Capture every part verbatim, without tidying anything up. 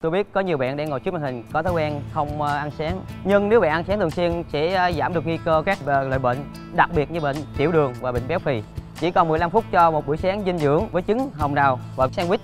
Tôi biết có nhiều bạn đang ngồi trước màn hình có thói quen không ăn sáng, nhưng nếu bạn ăn sáng thường xuyên sẽ giảm được nguy cơ các loại bệnh, đặc biệt như bệnh tiểu đường và bệnh béo phì. Chỉ còn mười lăm phút cho một bữa sáng dinh dưỡng với trứng, hồng đào và sandwich.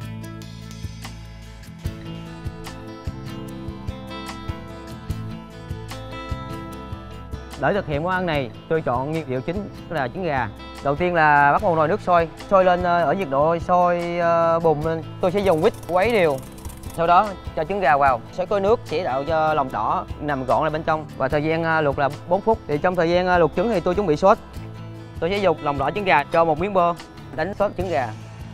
Để thực hiện món ăn này, tôi chọn nguyên liệu chính là trứng gà. Đầu tiên là bắt một nồi nước sôi, sôi lên ở nhiệt độ sôi bùng lên. Tôi sẽ dùng whisk quấy đều. Sau đó cho trứng gà vào, sẽ có nước sẽ tạo cho lòng đỏ nằm gọn lại bên trong và thời gian luộc là bốn phút. Thì trong thời gian luộc trứng thì tôi chuẩn bị sốt. Tôi sẽ dùng lòng đỏ trứng gà cho một miếng bơ, đánh sốt trứng gà.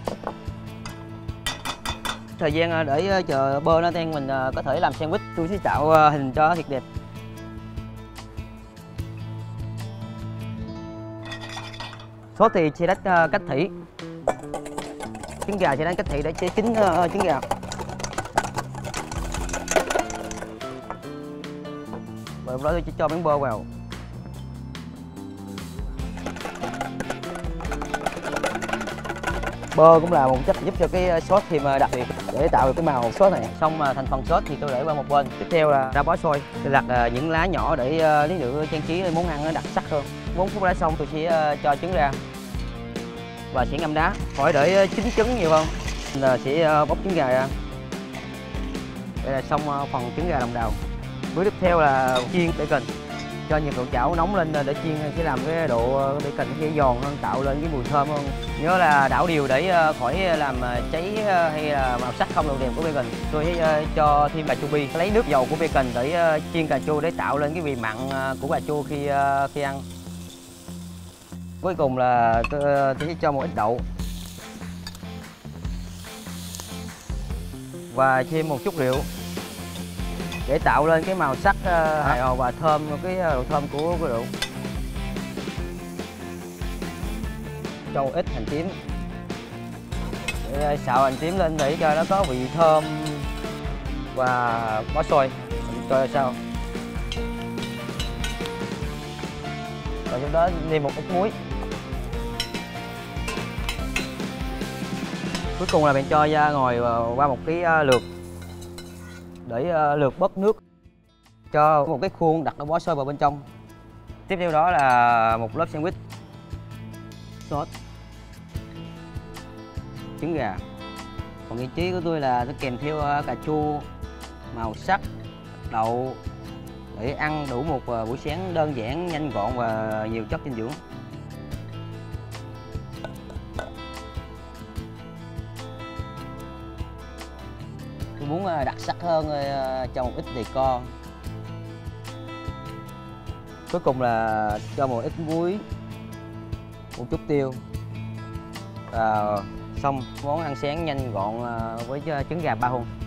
Thời gian để chờ bơ nó tan mình có thể làm sandwich. Tôi sẽ tạo hình cho thiệt đẹp. Sốt thì sẽ đánh cách thủy, trứng gà sẽ đánh cách thủy để chế chín trứng gà. Và lúc đó tôi chỉ cho miếng bơ vào. Bơ cũng là một chất giúp cho cái sốt thêm đặc biệt để tạo được cái màu sốt này. Xong mà thành phần sốt thì tôi để qua một bên. Tiếp theo là ra bó xôi. Tôi đặt những lá nhỏ để lý nữa trang trí món ăn nó đặc sắc hơn. bốn phút đã xong tôi sẽ cho trứng ra và sẽ ngâm đá. Khỏi để chín trứng nhiều hơn là sẽ bóc trứng gà ra. Đây là xong phần trứng gà lòng đào. Bước tiếp theo là chiên bacon. Cho nhiệt độ chảo nóng lên để chiên sẽ làm cái độ bacon sẽ giòn hơn, tạo lên cái mùi thơm hơn. Nhớ là đảo đều để khỏi làm cháy hay là màu sắc không đồng đều của bacon. Tôi sẽ cho thêm cà chua bi, lấy nước dầu của bacon để chiên cà chua để tạo lên cái vị mặn của cà chua khi khi ăn. Cuối cùng là tôi, tôi sẽ cho một ít đậu và thêm một chút rượu để tạo lên cái màu sắc hài hòa và thơm, cái độ thơm của cái rượu. Cho một ít hành tím để xào hành tím lên để cho nó có vị thơm và bó xôi. Mình coi sao. Rồi trong đó thêm một ít muối. Cuối cùng là bạn cho ra ngồi qua một cái lược để lược bớt nước, cho một cái khuôn đặt nó bó xôi vào bên trong. Tiếp theo đó là một lớp sandwich, sốt, trứng gà. Còn vị trí của tôi là tôi kèm theo cà chua, màu sắc, đậu để ăn đủ một buổi sáng đơn giản, nhanh gọn và nhiều chất dinh dưỡng. Tôi muốn đặc sắc hơn cho một ít decor. Cuối cùng là cho một ít muối, một chút tiêu. Và xong món ăn sáng nhanh gọn với trứng gà ba hun.